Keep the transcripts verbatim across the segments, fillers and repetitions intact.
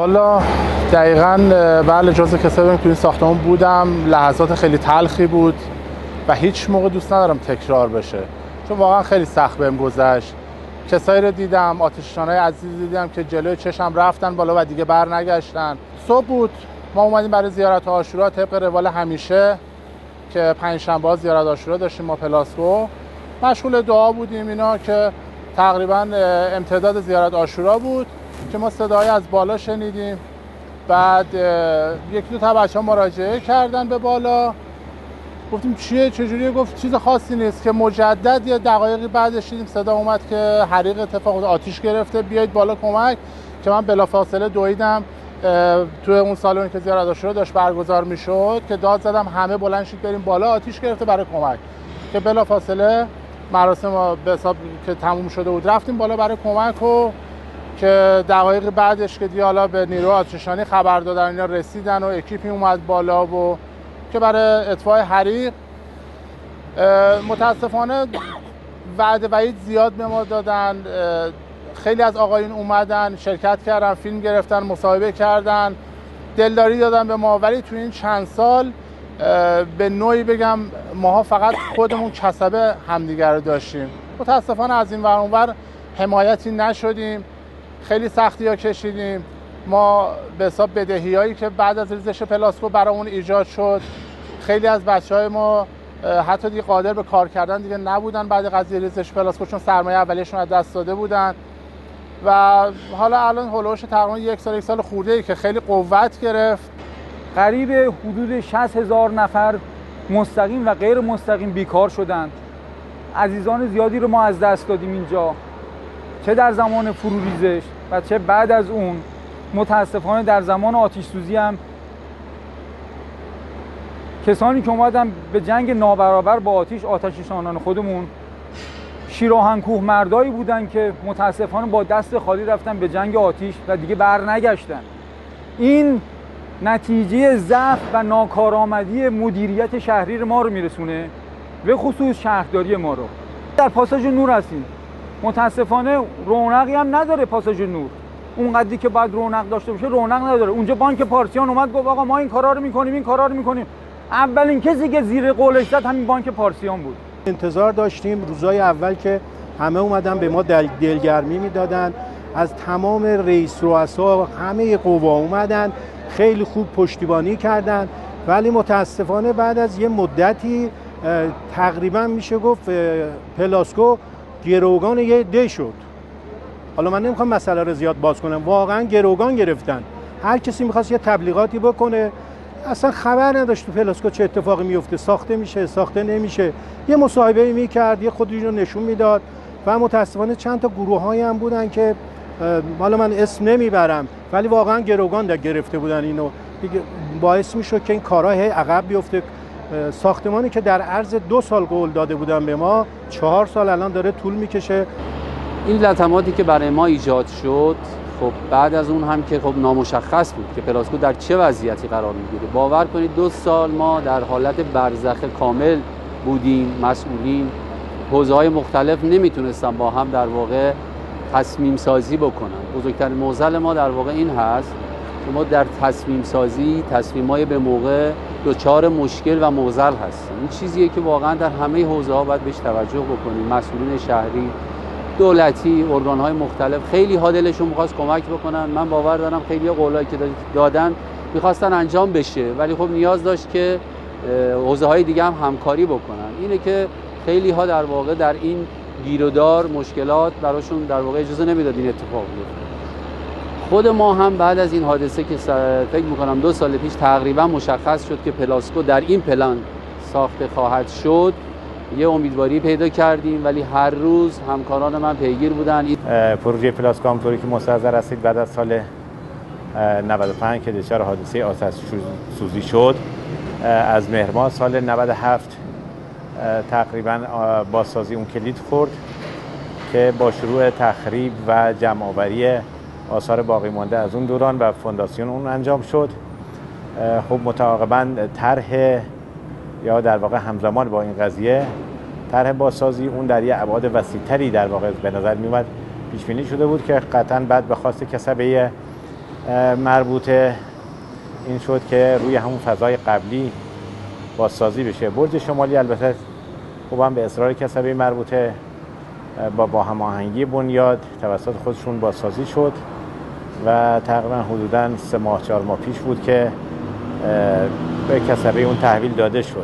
والا دقیقاً بله جزء کسایی که تو این ساختمان بودم. لحظات خیلی تلخی بود و هیچ موقع دوست ندارم تکرار بشه، چون واقعا خیلی سخت بهم گذشت. کسایی رو دیدم، آتش‌نشانای عزیز دیدم که جلوی چشم رفتن بالا و دیگه بر نگشتن. صبح بود، ما اومدیم برای زیارت عاشورا طبق روال همیشه که پنجشنبه زیارت عاشورا داشتیم. ما پلاسکو مشغول دعا بودیم اینا که تقریبا امتداد زیارت عاشورا بود که ما صدای از بالا شنیدیم. بعد یکی دو تا بچه‌ها مراجعه کردن به بالا، گفتیم چیه چجوریه؟ گفت چیز خاصی نیست. که مجدد یه دقایقی بعدش دیدیم صدا اومد که حریق اتفاق آتیش گرفته، بیایید بالا کمک. که من بلافاصله دویدم تو اون سالونی که زیارت عاشورا داشت برگزار میشد که داد زدم همه بلند شید بریم بالا، آتیش گرفته برای کمک. که بلافاصله مراسم به حساب که تموم شده بود رفتیم بالا برای کمک و که دقایق بعدش که دیگه حالا به نیروی آتش‌نشانی خبر دادن اینا رسیدن و اکیپی اومد بالا و که برای اطفاء حریق. متاسفانه وعده وعید زیاد به ما دادن. خیلی از آقایون اومدن شرکت کردن، فیلم گرفتن، مصاحبه کردن، دلداری دادن به ما، ولی تو این چند سال به نوعی بگم ماها فقط خودمون کسبه همدیگر رو داشتیم. متاسفانه از این ور اون ور حمایتی نشدیم، خیلی سختی ها کشیدیم. ما به حساب بدهیایی که بعد از ریزش پلاسکو برامون ایجاد شد، خیلی از بچهای ما حتی دیگه قادر به کار کردن دیگه نبودن بعد قضیه ریزش پلاسکو، چون سرمایه اولیه‌شون از دست داده بودن. و حالا الان هولوش تقریبا یک سال یک سال خورده‌ای که خیلی قوت گرفت. قریب حدود شصت هزار نفر مستقیم و غیر مستقیم بیکار شدند. عزیزان زیادی رو ما از دست دادیم اینجا، چه در زمان فروریزش و چه بعد از اون. متاسفانه در زمان آتش سوزی هم کسانی که اومدن به جنگ نابرابر با آتش، آتش‌نشانان خودمون، شیراهنکوه مردایی بودن که متاسفانه با دست خالی رفتن به جنگ آتش و دیگه بر نگشتن. این نتیجه ضعف و ناکارآمدی مدیریت شهری ما رو میرسونه، به خصوص شهرداری ما رو. در پاساژ نور هستیم، متاسفانه رونقی هم نداره پاساژ نور، اون قدری که باید رونق داشته باشه رونق نداره. اونجا بانک پارسیان اومد گفت آقا ما این کارا رو میکنیم این کارا رو میکنیم. اولین کسی که زیر قولش زد همین بانک پارسیان بود. انتظار داشتیم روزای اول که همه اومدن به ما دل دلگرمی میدادن، از تمام رئیس رؤسا همه قوا اومدن خیلی خوب پشتیبانی کردن، ولی متاسفانه بعد از یه مدتی تقریبا میشه گفت پلاسکو گروگان یه ده شد. حالا من نمیخوام مسئله رو زیاد باز کنم، واقعا گروگان گرفتن. هر کسی میخواست یه تبلیغاتی بکنه، اصلا خبر نداشت تو پلاسکو چه اتفاقی میفته، ساخته میشه ساخته نمیشه. یه مصاحبه میکرد، یه خودش رو نشون میداد. و متاسفانه چند تا گروهایی هم بودن که حالا من اسم نمیبرم ولی واقعا گروگان در گرفته بودن اینو، دیگه باعث میشد که این کارها هی عقب بیفته. ساختمانی که در عرض دو سال قول داده بودن به ما، چهار سال الان داره طول میکشه. این لطماتی که برای ما ایجاد شد، خب بعد از اون هم که خب نامشخص بود که پلاسکو در چه وضعیتی قرار میگیره. باور کنید دو سال ما در حالت برزخ کامل بودیم. مسئولین حوزه‌های مختلف نمیتونستن با هم در واقع تصمیم سازی بکنن. بزرگترین معضل ما در واقع این هست که ما در تصمیم سازی تصمیمای به موقع دچار مشکل و معضل هستیم. این چیزیه که واقعا در همه حوزه‌ها باید بهش توجه بکنیم. مسئولین شهری، دولتی، ارگان‌های مختلف خیلی ها دلشون می‌خواست کمک بکنن. من باور دارم خیلی قولایی که دادن می‌خواستن انجام بشه، ولی خب نیاز داشت که حوزه‌های دیگه هم همکاری بکنن. اینه که خیلی ها در واقع در این گیرودار مشکلات براشون در واقع اجازه نمیداد این اتفاق بیفته. خود ما هم بعد از این حادثه که فکر می‌کنم دو سال پیش تقریبا مشخص شد که پلاسکو در این پلان ساخته خواهد شد، یه امیدواری پیدا کردیم، ولی هر روز همکاران من پیگیر بودن. پروژه پلاسکو همونطوری که مستحضر هستید بعد از سال نود و پنج که دچار حادثه آتش سوزی شد، از مهر ماه سال نود و هفت تقریبا بازسازی اون کلید خورد که با شروع تخریب و جمع‌آوری آثار باقی مانده از اون دوران و فونداسیون اون انجام شد. خب متعاقباً طرح یا در واقع همزمان با این قضیه طرح بازسازی اون در یه ابعاد وسیع‌تری در واقع به نظر میومد پیش بینی شده بود که قطعاً بعد به خواست کسبه مربوطه این شد که روی همون فضای قبلی بازسازی بشه. برج شمالی البته خوبم به اصرار کسبه مربوطه با با هماهنگی بنیاد توسط خودشون بازسازی شد و تقریبا حدوداً سه ماه چهار ماه پیش بود که به کسبه اون تحویل داده شد.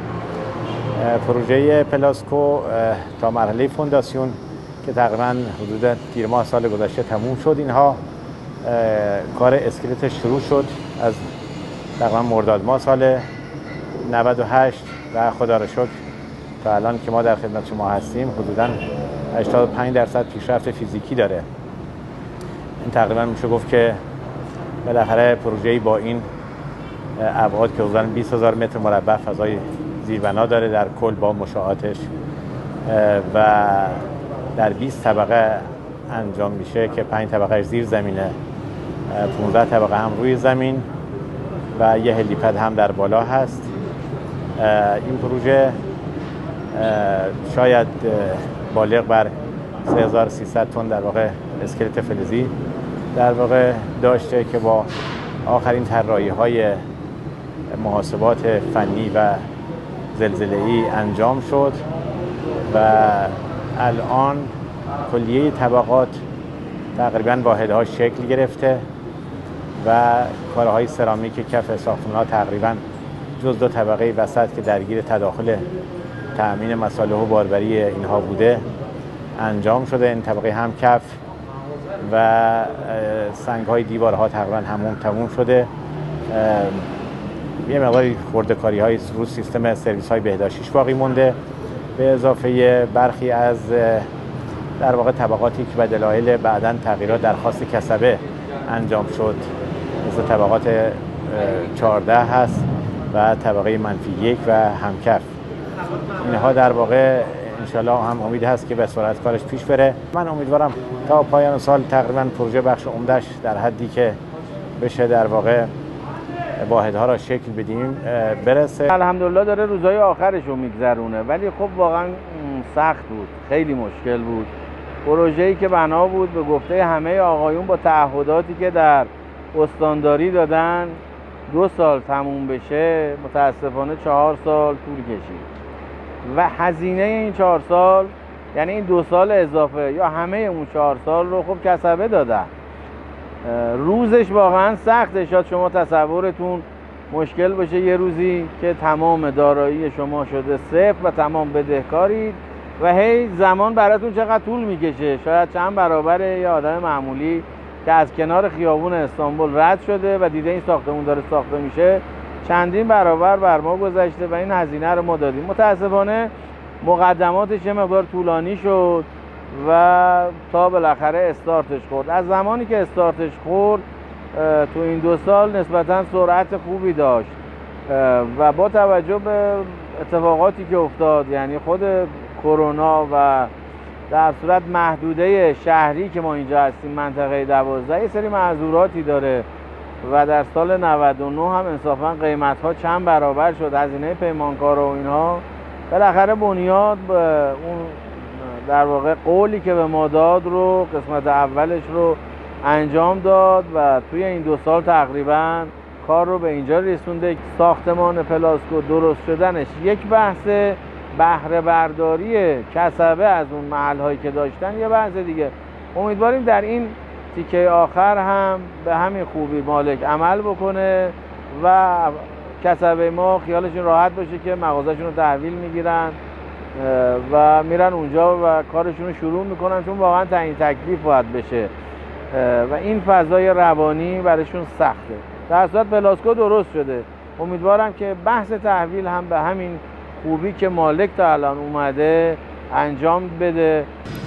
پروژه پلاسکو تا مرحله فونداسیون که تقریبا حدود دیر ماه سال گذشته تموم شد، اینها کار اسکلت شروع شد از تقریبا مرداد ماه سال نود و هشت و خدا را شکر تا الان که ما در خدمت شما هستیم حدوداً هشتاد و پنج درصد پیشرفت فیزیکی داره. این تقریبا میشه گفت که بالاخره پروژه‌ای با این ابعاد که حدوداً بیست هزار متر مربع فضای زیربنا داره در کل با مشاعاتش و در بیست طبقه انجام میشه که پنج طبقه زیر زمینه، پانزده طبقه هم روی زمین و یه هلیپد هم در بالا هست. این پروژه شاید بالغ بر سه هزار و سیصد تن در واقع اسکلت فلزی در واقع داشته که با آخرین طراحی‌های محاسبات فنی و زلزله‌ای انجام شد و الان کلیه طبقات تقریباً واحدها شکل گرفته و کارهای سرامیک کف ساختمان‌ها تقریباً جز دو طبقه وسط که درگیر تداخل تأمین مصالح و باربری اینها بوده انجام شده. این طبقه هم کف و سنگ‌های دیوارها تقریباً همون تموم شده. یه مقداری خرده‌کاری‌های رو سیستم سرویس‌های بهداشتیش باقی مونده به اضافه برخی از در واقع طبقاتی که به دلایل بعداً تغییرات درخواست کسبه انجام شد، مثل طبقات چهارده هست و طبقه منفی یک و همکف. اینها در واقع انشالله هم امید هست که به سرعت کارش پیش بره. من امیدوارم تا پایان سال تقریبا پروژه بخش عمده‌اش در حدی که بشه در واقع واحدها را شکل بدیم برسه. الحمدلله داره روزهای آخرش رو میگذرونه، ولی خب واقعا سخت بود، خیلی مشکل بود. پروژه‌ای که بنا بود به گفته همه آقایون با تعهداتی که در استانداری دادن دو سال تموم بشه، متاسفانه چهار سال طول کشید و هزینه این چهار سال یعنی این دو سال اضافه یا همه اون چهار سال رو خب کسبه دادن. روزش واقعا سخته. شاید شما تصورتون مشکل باشه یه روزی که تمام دارایی شما شده صفر و تمام بدهکارید و هی زمان براتون چقدر طول میکشه، شاید چند برابر یه آدم معمولی که از کنار خیابون استانبول رد شده و دیده این ساختمون داره ساخته میشه چندین برابر بر ما گذشته و این هزینه رو ما دادیم. متاسفانه مقدماتش یه مقدار طولانی شد و تا بالاخره استارتش خورد. از زمانی که استارتش خورد تو این دو سال نسبتاً سرعت خوبی داشت و با توجه به اتفاقاتی که افتاد، یعنی خود کرونا و در صورت محدوده شهری که ما اینجا هستیم منطقه دوازده یه سری معذوراتی داره و در سال نود و نه هم انصافاً قیمت‌ها چند برابر شد، هزینه پیمانکار و اینها. بالاخره بنیاد به اون در واقع قولی که به ما داد رو قسمت اولش رو انجام داد و توی این دو سال تقریباً کار رو به اینجا رسونده. ساختمان پلاسکو درست شدنش یک بحث، بهره برداری کسبه از اون محل‌هایی که داشتن یه بحث دیگه. امیدواریم در این تیکه آخر هم به همین خوبی مالک عمل بکنه و کسبه ما خیالشون راحت باشه که مغازه‌شون رو تحویل میگیرن و میرن اونجا و کارشون رو شروع میکنن، چون واقعا تعیین تکلیف باید بشه و این فضای روانی براشون سخته. در صورت پلاسکو درست شده. امیدوارم که بحث تحویل هم به همین خوبی که مالک تا الان اومده انجام بده.